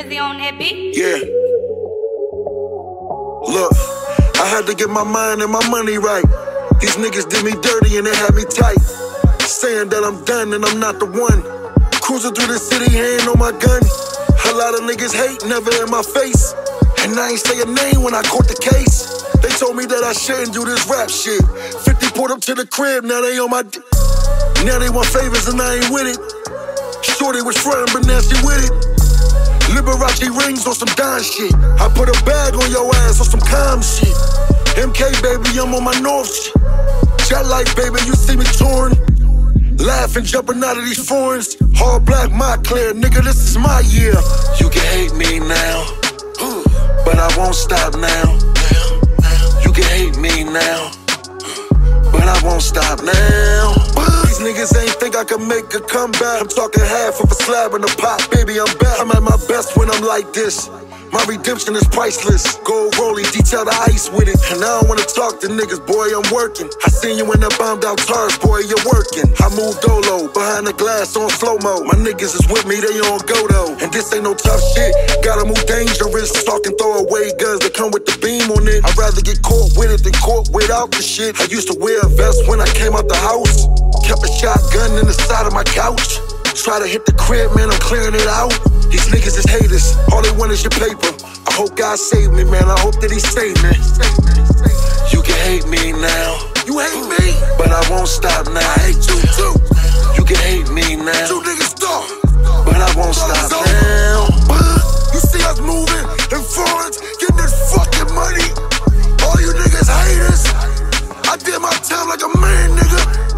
Rizzy on that beat. Yeah. Look, I had to get my mind and my money right. These niggas did me dirty and they had me tight, saying that I'm done and I'm not the one. Cruising through the city, hand on my gun. A lot of niggas hate, never in my face. And I ain't say a name when I caught the case. They told me that I shouldn't do this rap shit. 50 pulled up to the crib, now they on my d. Now they want favors and I ain't with it. Shorty was frontin', but now she with it. Liberace rings on some Don shit. I put a bag on your ass on some calm shit. MK baby, I'm on my north shit. Jet life baby, you see me touring. Laughing, jumping out of these foreigns. Hard black, my clear, nigga, this is my year. You can hate me now, but I won't stop now. You can hate me now, but I won't stop now. These niggas ain't think I can make a comeback. I'm talking half of a slab in the pot, baby, I'm back. I'm at my best when I'm like this. My redemption is priceless. Gold rolling, detail the ice with it. And I don't wanna talk to niggas, boy, I'm working. I seen you in that bombed out cars, boy, you're working. I move dolo, behind the glass on slow-mo. My niggas is with me, they on go though. And this ain't no tough shit, gotta move dangerous. Talking throwaway guns that come with the beam on it. I'd rather get caught with it than caught without the shit. I used to wear a vest when I came out the house. Kept a shotgun in the side of my couch. Try to hit the crib, man, I'm clearing it out. These niggas is haters, all they want is your paper. I hope God save me, man, I hope that he save me. You can hate me now. You hate me? But I won't stop now. I hate you too. You can hate me now. You niggas stop. But I won't stop now. You see us moving in foreigns, getting this fucking money. All you niggas haters. I did my time like a man, nigga.